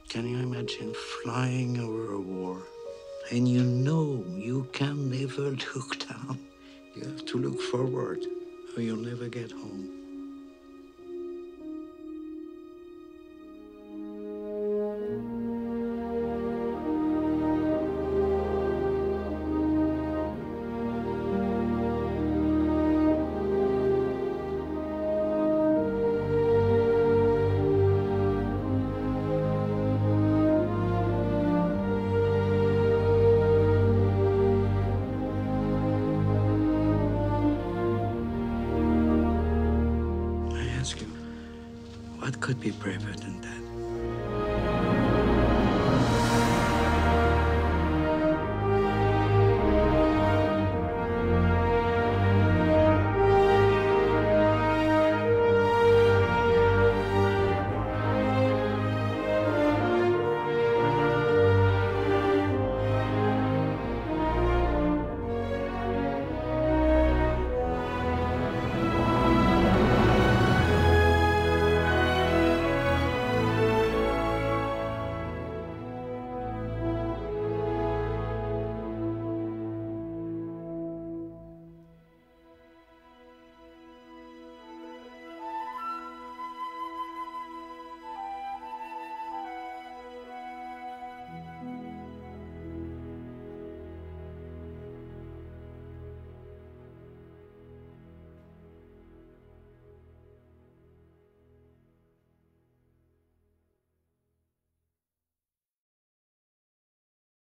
Can you imagine flying over a war? And you know you can never look down. You have to look forward, or you'll never get home. I ask you, what could be braver than that?